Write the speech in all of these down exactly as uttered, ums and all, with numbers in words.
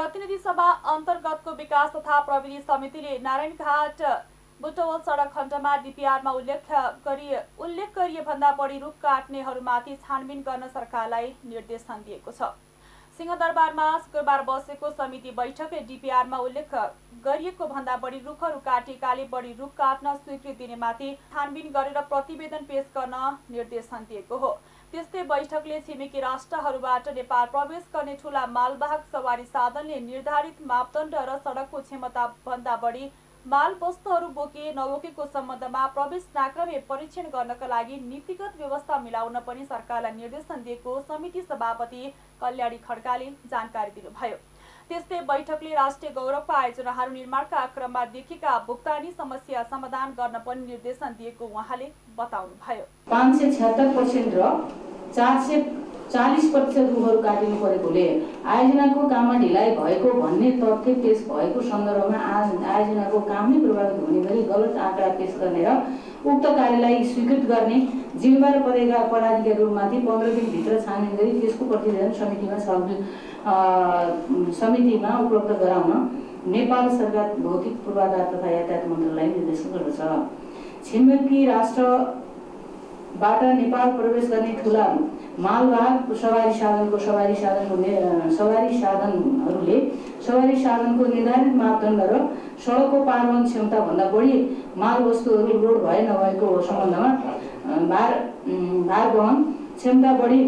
प्रतिनिधि सभा अन्तर्गतको विकास तथा प्रविधि समितिले नारायणघाट बुटवल सडक खण्डमा डीपीआरमा उल्लेख गरी उल्लेख गरिए भन्दा बढी रुख काट्नेहरूमाथि छानबिन गर्न सरकारलाई निर्देशन दिएको छ। सिंहदरबारमा शुक्रबार बसेको समिति बैठकले डीपीआरमा उल्लेख गरिएको भन्दा बढी रुखहरू काटिएकाले बढी रुख काट्न स्वीकृति दिनेमाथि छानबिन गरेर प्रतिवेदन पेश गर्न निर्देशन दिएको हो। त्यस्तै बैठकले छिमेकी राष्ट्रहरूबाट नेपाल प्रवेश गर्ने ठूला मालवाहक सवारी साधनले निर्धारित मापदण्ड र सडकको क्षमता भन्दा बढी माल वस्तुहरू बोके नबोकेको सम्बन्धमा प्रवेश नाकामे परीक्षण गर्नका लागि नीतिगत व्यवस्था मिलाउन पनि सरकारलाई निर्देशन दिएको समिति सभापति कल्याणी खड्काले जानकारी दिनुभयो। त्यस्तै बैठकले राष्ट्रिय गौरवका आयोजनाहरू निर्माणका क्रममा देखिएका भुक्तानी समस्या समाधान गर्न पनि निर्देशन दिएको उहाँले बताउनुभयो। पाँच सय छत्तर पर्सेन्ट र चार सय चालीस प्रतिशत रुखहरू काटिनु परेकोले आयोजनाको काममा ढिलाइ भएको भन्ने तथ्य पेश भएको सन्दर्भमा आयोजनाको काम नै प्रभावित हुने गरी गलत आँकडा पेश गर्ने र उक्त कार्यलाई स्वीकृत गर्ने जिम्मेवार परेका पदाधिकारीहरूमाथि पन्ध्र दिनभित्र छानबिन गरी त्यसको प्रतिवेदन समितिमा समितिमा उपलब्ध गराउन नेपाल सरकार भौतिक पूर्वाधार तथा यातायात मन्त्रालयलाई निर्देशन गर्दछ। छिमेकी राष्ट्रबाट नेपाल प्रवेश गर्ने ठूला मालवाहक सवारी साधनको सवारी साधनको सवारी साधनहरूले सवारी साधनको निर्धारित मापदण्ड र सडकको पारवहन क्षमता भन्दा बढी माल वस्तुहरू लोड भए नभएको सम्बन्धमा भार भार वहन क्षमता बढी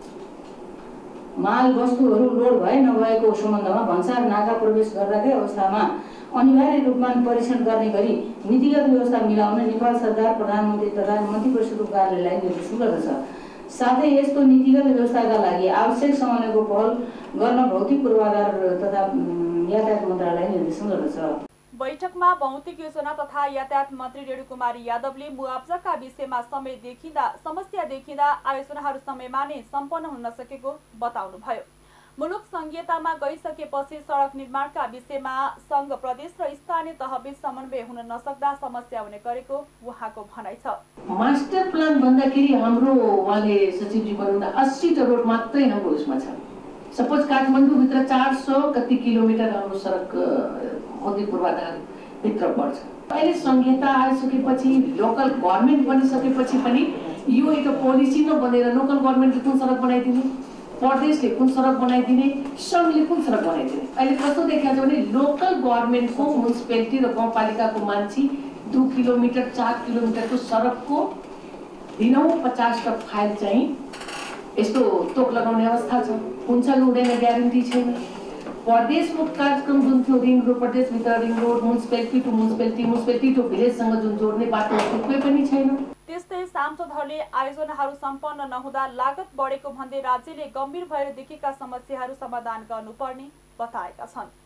माल वस्तुहरू लोड भए नभएको सम्बन्धमा भन्सार नाका प्रवेश गर्दाकै अवस्थामा अनिवार्य रूपमा परीक्षण गर्ने गरी नीतिगत व्यवस्था मिलाउन नेपाल सरकार प्रधानमन्त्री तथा मन्त्री परिषदको कार्यालयलाई निर्देशन गर्दछ। साथै यस्तो नीतिगत व्यवस्थाका लागि आवश्यक समन्वयको पहल गर्न भौतिक पूर्वाधार तथा यातायात मन्त्रालयलाई निर्देशन गर्दछ। बैठकमा भौतिक योजना तथा यातायात मन्त्री रेणुकुमारी यादवले मुआब्जाका विषयमा समय देखिँदा समस्या देखिँदा आयोजनाहरू समयमा नै सम्पन्न हुन नसकेको बताउनुभयो। मुलुक संघीयतामा गइसकेपछि सडक निर्माणका विषयमा संघ प्रदेश र स्थानीय तहबीच समन्वय हुन नसक्दा समस्या हुने गरेको उहाँको भनाइ छ। मास्टर प्लान भन्दाखेरि हाम्रो उहाँले सचिवजी भन्नुहुँदा अस्सी टा रोड मात्रै हाम्रो उसमा छ। सपोज काठमाडौँ भित्र चार सौ कति किलोमिटर हाम्रो सडक भौतिक पूर्वाधार भित्र पर्छ। अहिले संघीयता आइसकेपछि लोकल गभर्नमेन्ट बनिसकेपछि पनि यो एउटा पोलिसी नबनेर लोकल गभर्नमेन्टले कुन सडक बनाइदिने, प्रदेशले कुन सडक बनाइदिने, संघले कुन सडक बनाइदिने। अहिले कस्तो देखिन्छ भने लोकल गभर्नमेन्टको म्युनिसिपालिटी र गाउँपालिकाको मान्छे दुई किलोमिटर चार किलोमिटरको सडकको दिनौँ पचास टा फाइल चाहिँ यस्तो तोक लगाउने अवस्था छ। हुन्छ हुँदैन ग्यारेन्टी छैन। प्रदेशमुख कार्यक्रम जुन थियो रिङ रोड, प्रदेशभित्र ring road, municipality to municipality, municipality to भिलेजसँग जुन जोड्ने बाटो कुनै पनि छैन। त्यस्तै सांसदहरूले आयोजनाहरू सम्पन्न नहुँदा लागत बढेको भन्दै राज्यले गम्भीर भएर देखेका समस्याहरू समाधान गर्नुपर्ने बताएका छन्।